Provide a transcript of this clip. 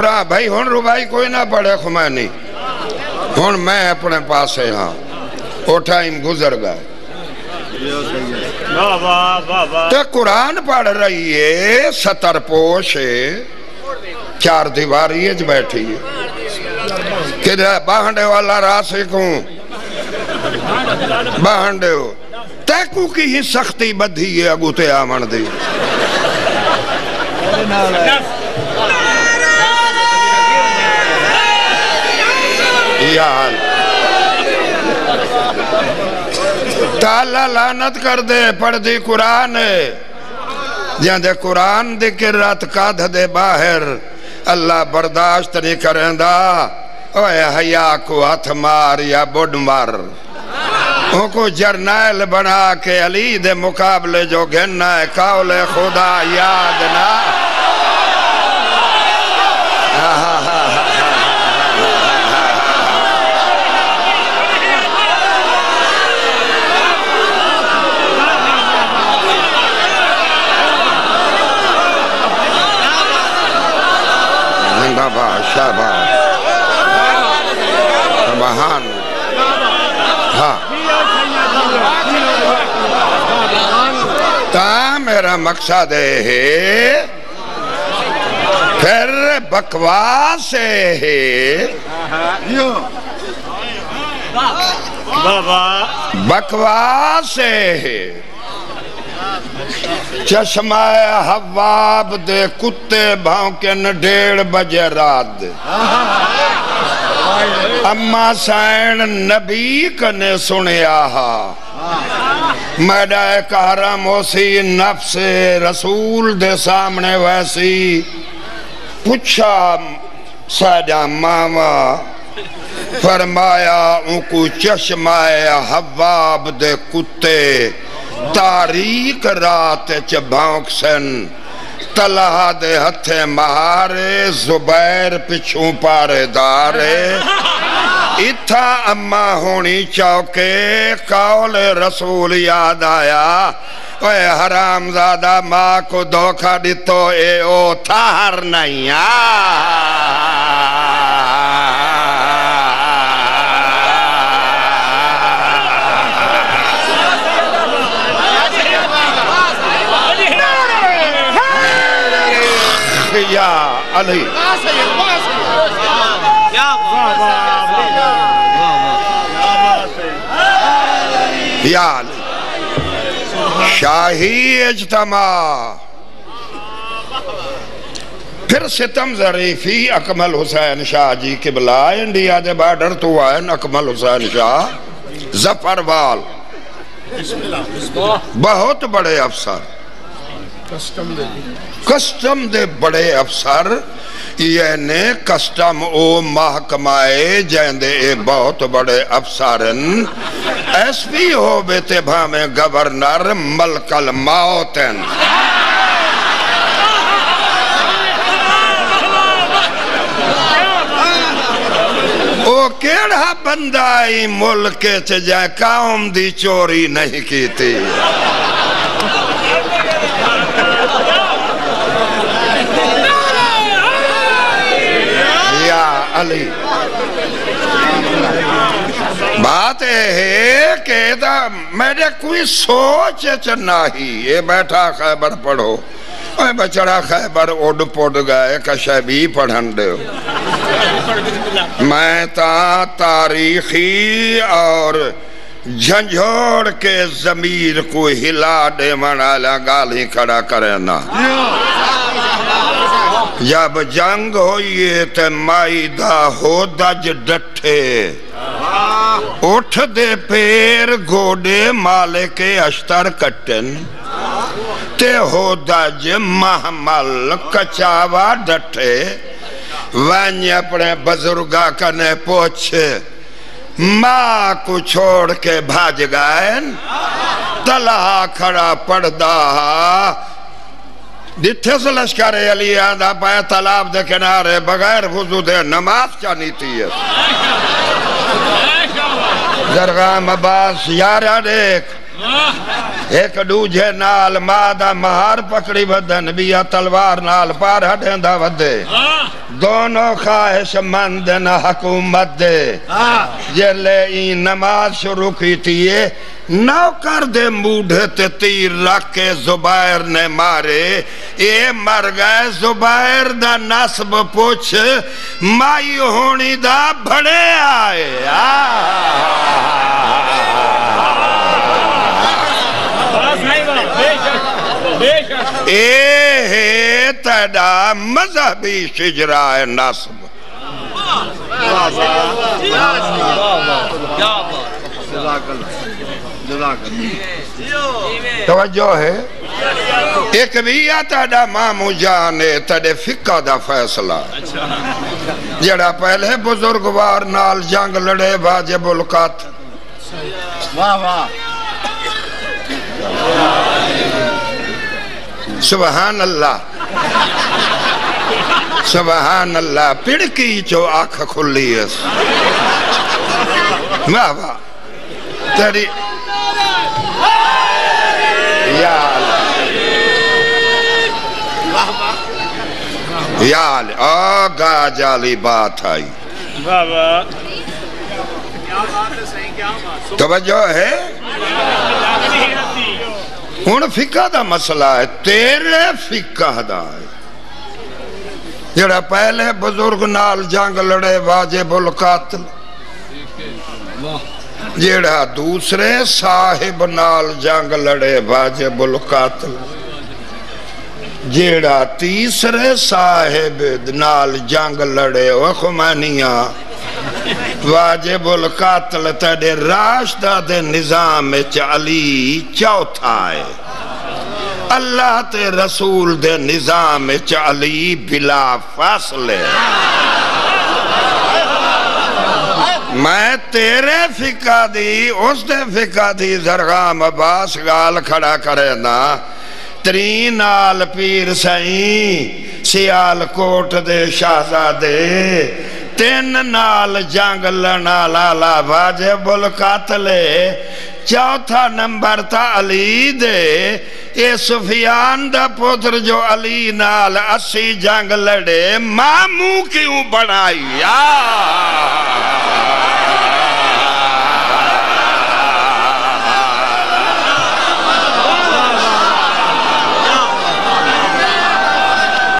بھائی ہون ربائی کوئی نہ پڑھے خمینی ہون میں اپنے پاسے ہاں وہ ٹائم گزر گئے تو قرآن پڑھ رہی ہے ستر پوش ہے چار دیواری ہے جو بیٹھی ہے کہ باہنڈے والا راسکوں باہنڈے ہو تیکو کی ہی سختی بدھی ہے اگو تے آمن دی یا حال تالا لعنت کر دے پڑھ دی قرآن جہاں دے قرآن دی کرات کادھ دے باہر اللہ برداشت نہیں کریں دا اوہ حیاء کو ہاتھ مار یا بڑھ مار ان کو جرنائل بنا کے علی دے مقابلے جو گھننا ہے قول خدا یاد نہ بابا شاباش سبحان ہاں تا میرا مقصد ہے پھر بکواس ہے بکواس ہے چشمہ حواب دے کتے بھونکن 1:30 بجے رات دے اما سائن نبی کنے سنیا میڈا ایک حرم ہوسی نفس رسول دے سامنے ویسی پوچھا سیدہ ماما فرمایا ان کو چشمہ حواب دے کتے تاریک رات چبھونک سن طلحہ دے ہتھے مہارے زبیر پچھوں پارے دارے اتھا اما ہونی چوکے قول رسول یاد آیا اوہ حرام زادہ ماں کو دھوکہ دیتو اے او تھار نہیں یا علی یا علی شاہی اجتماع پھر ستم ظریفی اکمل حسین شاہ جی قبلہ انڈیا دے بارڈر تو آئیں اکمل حسین شاہ ظفروال بہت بڑے افسر کسٹم دے بڑے افسر یعنی کسٹم او محکمائے جہندے اے بہت بڑے افسرن ایس پی ہو بیتے بھامے گورنر ملک الموتن او کیڑا بندائی ملک چجائے قوم دی چوری نہیں کی تھی علی بات ہے کہ میرے کوئی سوچ چنا ہی یہ بیٹھا خیبر پڑھو اے بچڑا خیبر اڈ پوڈ گئے کشے بھی پڑھن دے میں تا تاریخی اور جھنجھوڑ کے ضمیر کو ہلا دے منالا گالی کھڑا کرے نا جب جنگ ہوئیے تے مائی دا ہو دج ڈٹھے اٹھ دے پیر گوڑے مالے کے اشتر کٹن تے ہو دج محمل کچاوا ڈٹھے وینی اپنے بزرگا کنے پوچھ ماں کو چھوڑ کے بھاج گائن طلحہ کھڑا پڑھدا دتھے سے لشکر علی آدھا پائے تالاب دے کنارے بغیر وضو دے نماز چانی تھی ہے زرغام عباس یارہ دیکھ ایک دوجے نال مادہ مہار پکڑی ودن بیا تلوار نال پار ہٹیں دا ودے دونوں خواہش مند نہ حکومت دے جلے این نماز شروع کی تیئے نوکر دے موڑھے تے تیر رکھ کے زبیر نے مارے اے مر گئے زبیر دا نسب پوچھ مائی ہونی دا بھڑے آئے اے تیڑا مذہبی شجرائے نسب توجہ ہے ایک بھی آتا مامو جانے تیڑے فقہ دا فیصلہ جڑا پہلے بزرگوار نال جنگ لڑے واجب القتل واہ واہ سبحان اللہ سبحان اللہ پڑکی چو آنکھ کھلی ہے واہ واہ تیری یا اللہ آگا جالی بات آئی توجہ ہے ہون فقہ دا مسئلہ ہے تیرے فقہ دا ہے جڑا پہلے بزرگ نال جنگ لڑے واجب القتل جڑا دوسرے صاحب نال جنگ لڑے واجب القتل جڑا تیسرے صاحب نال جنگ لڑے خمینیاں واجب القتل تیڑے راشدہ دے نظام علی چوتھا ہے اللہ تے رسول دے نظام علی بلا فاصلے میں تیرے فقہ دی اس دے فقہ دی زرغام عباس گال کھڑا کرے نا ترین آل پیر سائیں سیال کوٹ دے شہزادے تین نال جنگ لڑنا لالا واجب القتل چوتھا نمبر تا علی دے اے سفیان دا پتر جو علی نال 80 جنگ لڑے ماموں کیوں بڑھائی